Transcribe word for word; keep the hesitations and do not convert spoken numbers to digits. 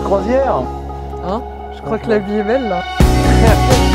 croisière. Hein? Je crois que la vie est belle là.